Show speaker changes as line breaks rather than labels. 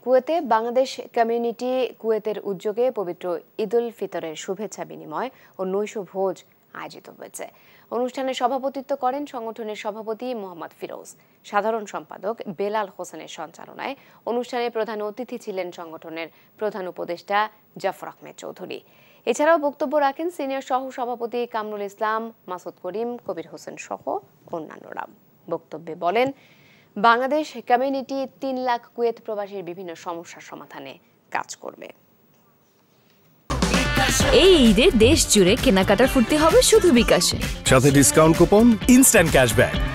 কুয়েতে বাংলাদেশ কমিউনিটি কুয়েতের উদ্যোগে পবিত্র ঈদুল ফিতরের শুভেচ্ছা বিনিময় ও নৈশ ভোজ আয়োজিত হয়েছে। অনুষ্ঠানে সভাপতিত্ব করেন সংগঠনের সভাপতি মোহাম্মদ ফিরোজ। সাধারণ সম্পাদক বেলাল হোসেনের সঞ্চালনায় অনুষ্ঠানে প্রধান অতিথি ছিলেন সংগঠনের প্রধান উপদেষ্টা জাফর আহমেদ চৌধুরী। এছাড়াও বক্তব্য রাখেন সিনিয়র সহ সভাপতি কামরুল ইসলাম, মাসুদ করিম, কবির হোসেন সহ অন্যান্যরা। বক্তব্যে বলেন, বাংলাদেশ কমিউনিটি ৩ লাখ কুয়েত প্রবাসীর বিভিন্ন সমস্যার সমাধানে কাজ করবে।
এই ঈদে দেশ জুড়ে কেনাকাটার ফুর্তি হবে শুধু বিকাশে,
সাথে ডিসকাউন্ট কুপন, ইনস্ট্যান্ট ক্যাশব্যাক।